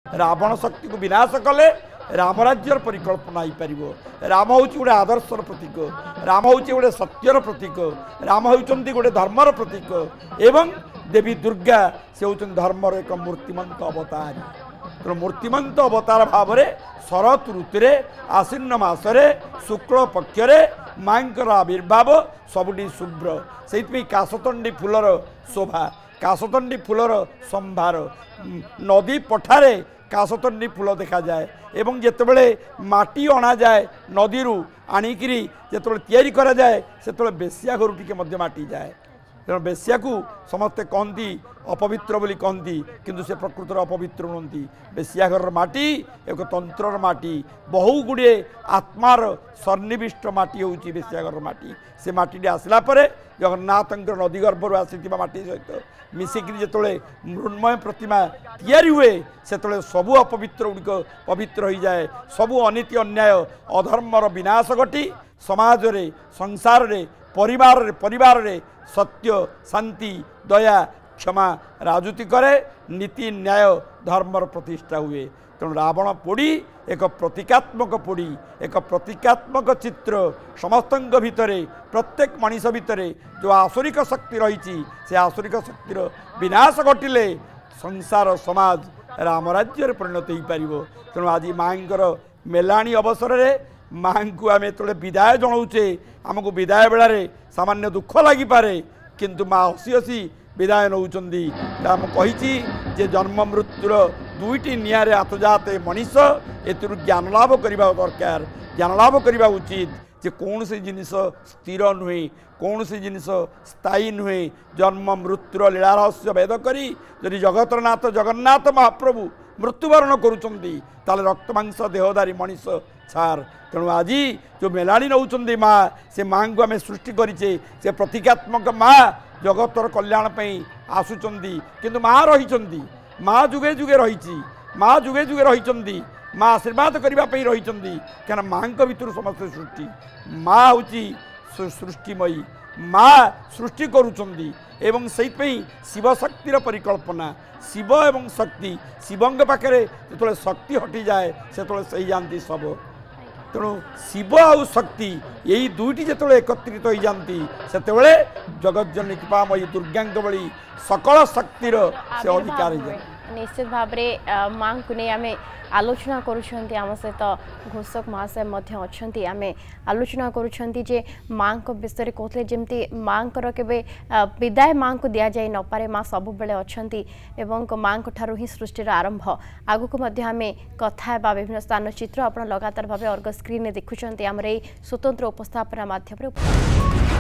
रावण शक्ति को विनाश कले राम राज्यर परिकल्पना हो पार। राम हूँ गोटे आदर्शर प्रतीक, राम हूँ गोटे सत्यर प्रतीक, राम होती गोटे धर्मर प्रतीक एवं देवी दुर्गा से होती धर्मर एक मूर्तिमंत अवतार। तेणु मूर्तिमंत अवतार भाव में शरत ऋतु आश्विन मासरे शुक्ल पक्षरे माँकर आविर्भाव सबुठी शुभ्र से काशतंडी फूलर शोभा, काशतंडी फूलर संभार, नदी पठारे काशतंडी फूल देखा जाए एवं जितेबले माटी अणा जाए नदी आणिकी जो तैयारी करा जाए से बेश्या घर टिके माटी जाए। तेणु बेश्या को समस्ते कहती अपवित्र बोली कहती किंतु से प्रकृतर अपवित्र नुहति। बेश्या घर माटी एक तंत्रर माटी, बहु गुड़े आत्मार सन्निविष्ट माटी हूँ बेश्या घर माटी। से माटी आसला जगन्नाथ नदी गर्भर आसी माटी सहित मिसिक जो मृण्मय प्रतिमा तैयारी हुए से सबू अपवित्र गुड़िक पवित्र हो जाए। सबू अनीति अन्याय अधर्मर विनाश घटी समाज रे संसार रे परिवार रे सत्य शांति दया क्षमा राजूति करे, नीति न्याय धर्मर प्रतिष्ठा हुए। तेणु रावण पोड़ी एक प्रतीकात्मक पोड़ी, एक प्रतीकात्मक चित्र समस्त भितरे प्रत्येक मनीष भितरे जो आसुरिक शक्ति रही से आसुरिक शक्तिर विनाश घटिले संसार समाज राम राज्य परिणत हो पार। तेणु आज माँकर मेलाणी अवसर में माँ को आम जो विदाय जनाऊे आमको विदाय बेलारे सामान्य दुख लगिपे किंतु माँ हसी हसी विदाय नौकरी। आम कही जे जन्म मृत्युर दुईटी निआरे आतजाते मनीष एथुर ज्ञान लाभ करने दरकार, ज्ञान लाभ करने उचित जे कौन सी जिनिस स्थिर नुहे, कौन सी जिनिस स्थायी नुहे। जन्म मृत्युर लीला रहस्य भेद करी जदि जगतरनाथ जगन्नाथ महाप्रभु मृत्युवरण करुँच रक्त मांस देहधारी मनीष छार। तेणु आज जो मेलाणी नौकरी माँ से माँ को आम सृष्टि करें से प्रतीकात्मक माँ जगतर कल्याण आसुंच किंतु माँ रही माँ जुगे जुगे रही माँ जुगे जुगे रही माँ आशीर्वाद करने रही क्या माँ भर समस्त सृष्टि माँ हूँ सृष्टिमयी माँ सृष्टि करुँच एवं से शिव शक्तिर परिकल्पना शिव एवं शक्ति शिवंग पाखे जो शक्ति हटि जाए से जाती सब। तेणु शिव आ शक्ति यही दुईटी जो एकत्रित हो जाती से जगज्जननी कृपामयी दुर्गा भली सकल शक्तिर से अधिकार निश्चित भाव में माँ को नहीं आम आलोचना करुँच आम सहित घोषक महाशय अच्छा आम आलोचना करुँचे माँ विषय कहते जमती माँ के विदाय माँ को दि जाए नपे माँ सब बेले अच्छा माँ ही सृष्टिर आरंभ आगक आम कथा विभिन्न स्थान चित्र आप लगातार भाव अर्ग स्क्रीन देखुं आम स्वतंत्र उपस्थापना माध्यम।